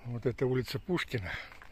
Вот это улица Пушкина.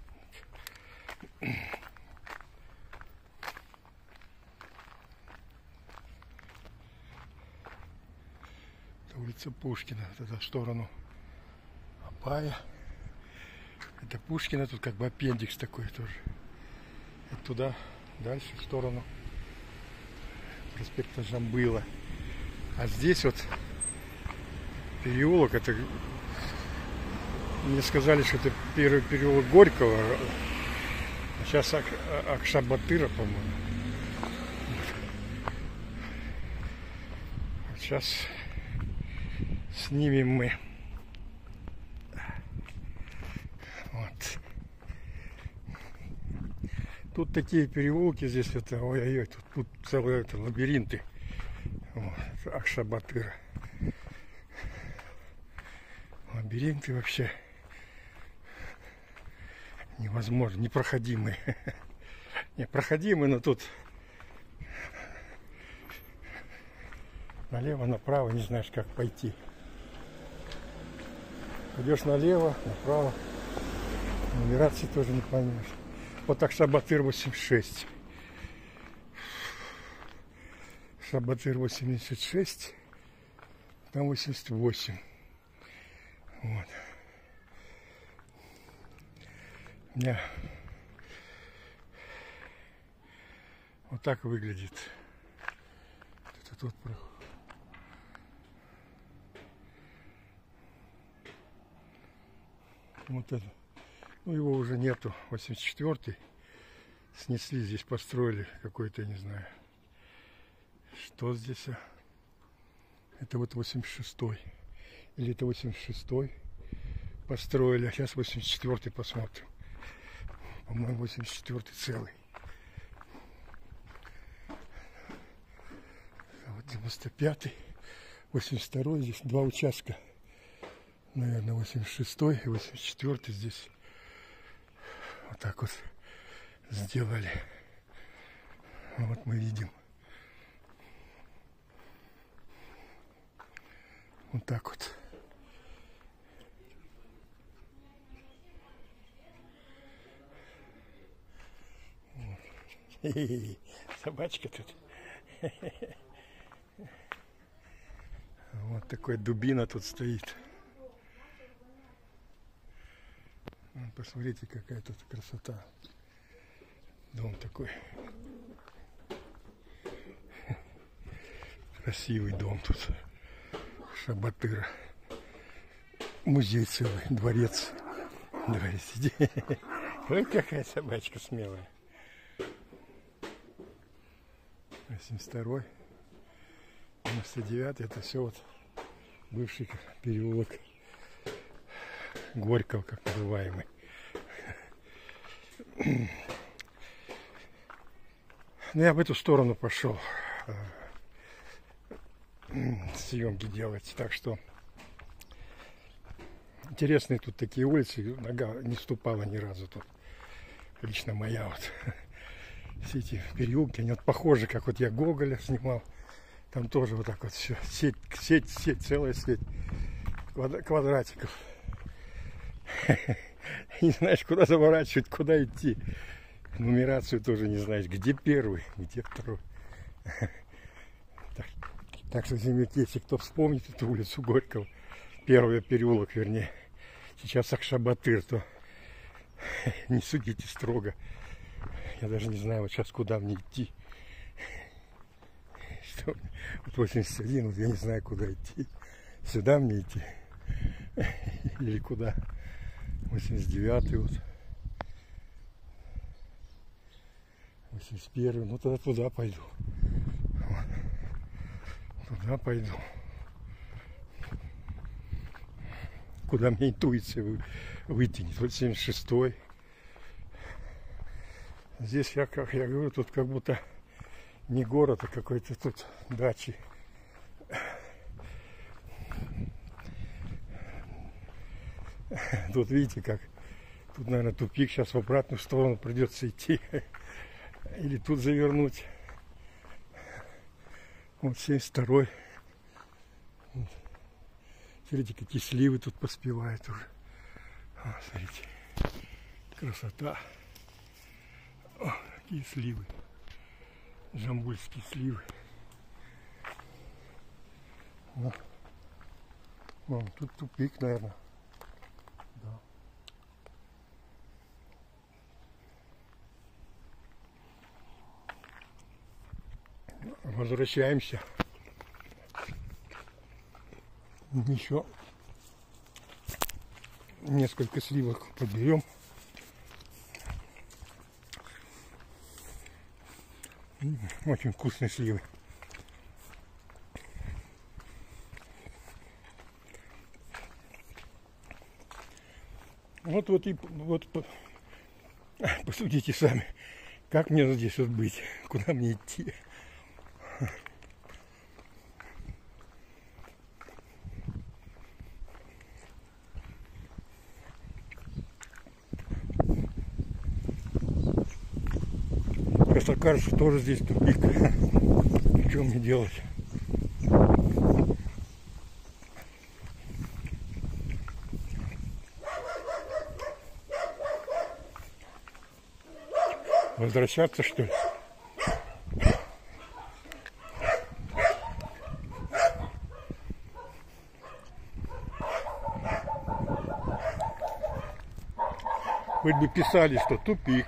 Это улица Пушкина. Вот это в сторону Апая. Это Пушкина. Тут как бы аппендикс такой тоже. И туда, дальше в сторону проспекта Жамбыла. А здесь вот переулок. Это мне сказали, что это первый переулок Горького. А сейчас Акша-Батыра, по-моему. Вот сейчас снимем мы. Вот. Тут такие переулки, здесь это, ой-ой-ой, тут целые это, лабиринты. Вот, Акша-Батыра. Лабиринты вообще невозможно, непроходимые. Непроходимые, но тут налево, направо, не знаешь, как пойти. Пойдешь налево, направо, нумерации тоже не поймешь. Вот так Акша-Батыр 86. Акша-Батыр 86, там 88. Вот. У меня вот так выглядит. Это тут вот это. Ну, его уже нету. 84-й. Снесли, здесь построили какой-то, не знаю, что здесь. Это вот 86-й. Или это 86-й построили. А сейчас 84-й посмотрим. По-моему, 84-й целый. А вот 95-й, 82-й. Здесь два участка. Наверное, 86-й и 84-й здесь. Вот так вот сделали. Вот мы видим. Вот так вот. Собачка тут. Вот такой дубина тут стоит. Посмотрите, какая тут красота. Дом такой. Красивый дом тут. Акша-Батыра. Музей целый, дворец. Давай сиди. Ой, какая собачка смелая. 82-й, 99-й, это все вот бывший переулок Горького, как называемый. Ну, я в эту сторону пошел съемки делать, так что интересные тут такие улицы, нога не ступала ни разу тут, лично моя вот. Все эти переулки, они вот похожи, как вот я Гоголя снимал. Там тоже вот так вот все. Сеть, целая сеть квадратиков. Не знаешь, куда заворачивать, куда идти. Нумерацию тоже не знаешь, где первый, где второй. Так что, земляки, если кто вспомнит эту улицу Горького, первый переулок, вернее, сейчас Акша-Батыр, то не судите строго. Я даже не знаю, вот сейчас куда мне идти. Что? Вот 81, вот я не знаю, куда идти. Сюда мне идти? Или куда? 89-й вот. 81-й, ну тогда туда пойду. Вот. Туда пойду. Куда мне интуиция вытянет? Вот 76-й. Здесь, как я говорю, тут как будто не город, а какой-то тут дачи. Тут видите, как тут, наверное, тупик. Сейчас в обратную сторону придется идти. Или тут завернуть. Вот 72-й. Смотрите, какие сливы тут поспевают уже. Смотрите, красота. О, какие сливы. Жамбульские сливы. Вон, тут тупик, наверное. Да. Возвращаемся. Еще несколько сливок подберем. Очень вкусные сливы. Вот посудите сами, как мне здесь вот быть, куда мне идти. Просто кажется, тоже здесь тупик. Что мне делать? Возвращаться, что ли? Хоть бы писали, что тупик.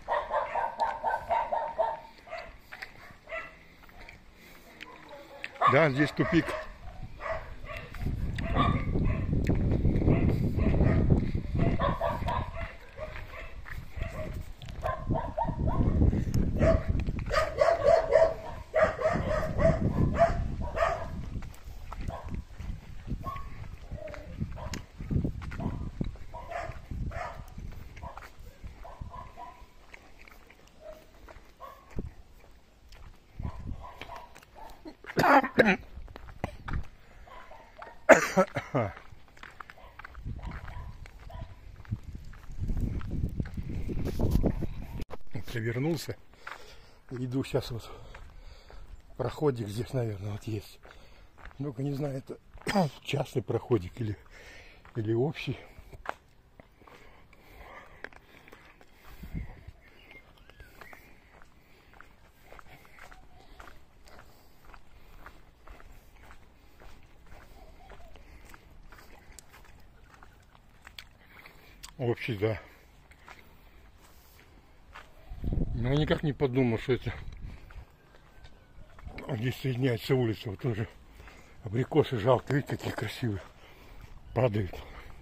Да, здесь тупик. Вернулся. Иду сейчас вот проходик здесь, наверное, вот есть. Только не знаю, это частный проходик или общий. Общий, да. Но я никак не подумал, что это здесь соединяется улица. Вот тоже абрикосы жалко, видите, какие красивые. Падают.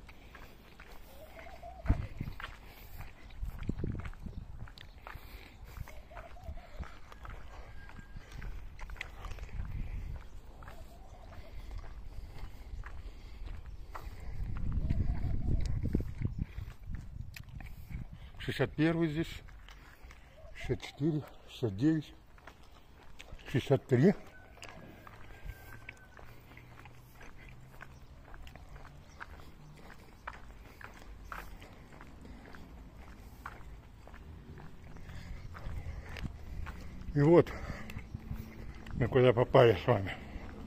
Шестьдесят первый здесь. 64, 69, 63. И вот мы куда попали с вами.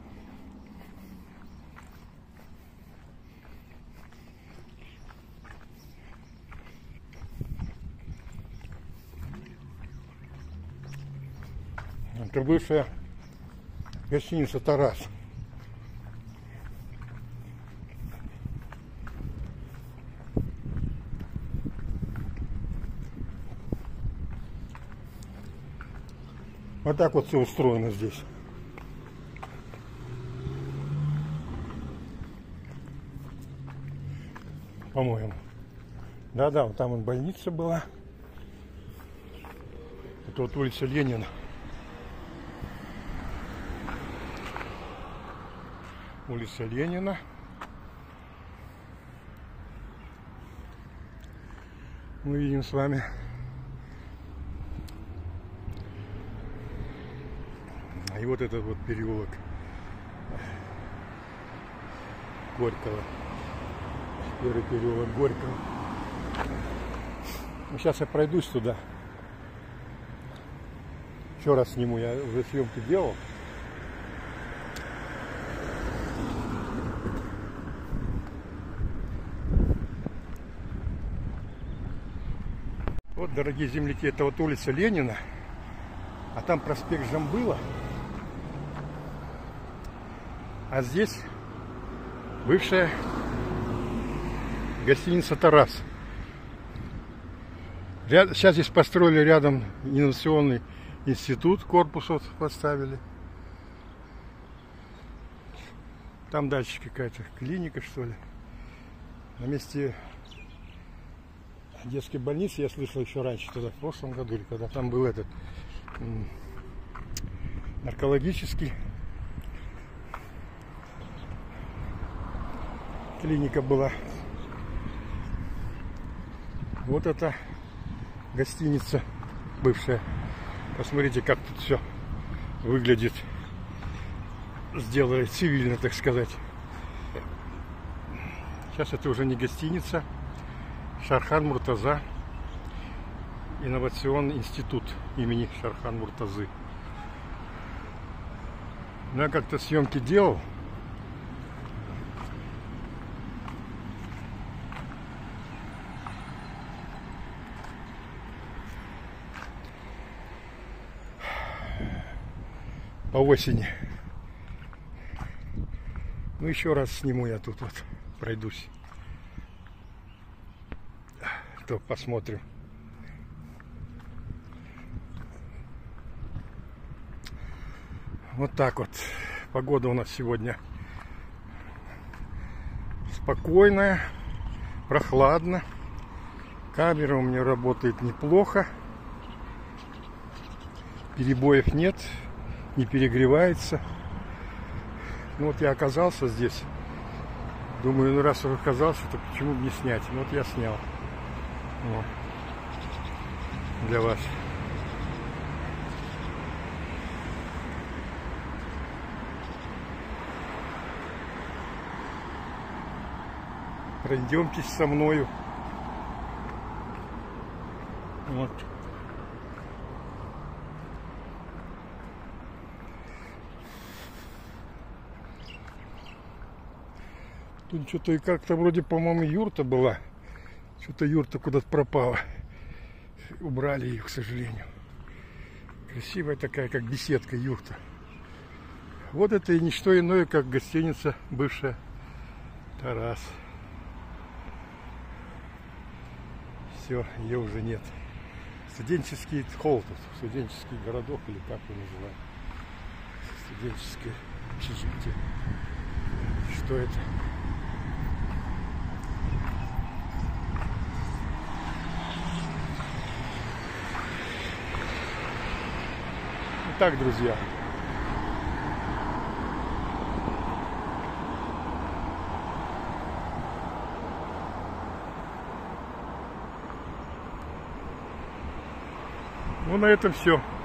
Это бывшая гостиница «Тарас». Вот так вот все устроено здесь. По-моему. Да-да, вот там вот больница была. Это вот улица Ленина. Улица Ленина. Мы видим с вами и вот этот вот переулок Горького. Первый переулок Горького. Ну, сейчас я пройдусь туда. Еще раз сниму, я уже съемки делал. Вот, дорогие земляки, это вот улица Ленина, а там проспект Жамбыла. А здесь бывшая гостиница «Тарас». Сейчас здесь построили рядом инновационный институт, корпус вот поставили. Там дальше какая-то клиника, что ли. На месте детской больницы, я слышал еще раньше, тогда, в прошлом году, или когда там был этот наркологический клиника была. Вот это гостиница бывшая. Посмотрите, как тут все выглядит. Сделали цивильно, так сказать. Сейчас это уже не гостиница. Шархан Муртаза. Инновационный институт имени Шархан Муртазы. Я как-то съемки делал. По осени. Ну, еще раз сниму я тут вот, пройдусь. То посмотрим. Вот так вот. Погода у нас сегодня спокойная, прохладно. Камера у меня работает неплохо. Перебоев нет, не перегревается. Ну вот я оказался здесь. Думаю, ну раз уже оказался, то почему бы не снять? Ну вот я снял. Вот. Для вас. Пройдемтесь со мною. Вот. Тут что-то и как-то вроде, по-моему, юрта была. Что-то юрта куда-то пропала. Убрали ее, к сожалению. Красивая такая, как беседка, юрта. Вот это и ничто иное, как гостиница бывшая «Тарас». Все, ее уже нет. Студенческий холл тут, студенческий городок, или как его называют. Студенческое общежитие. Что это? Итак, друзья. Ну, на этом все.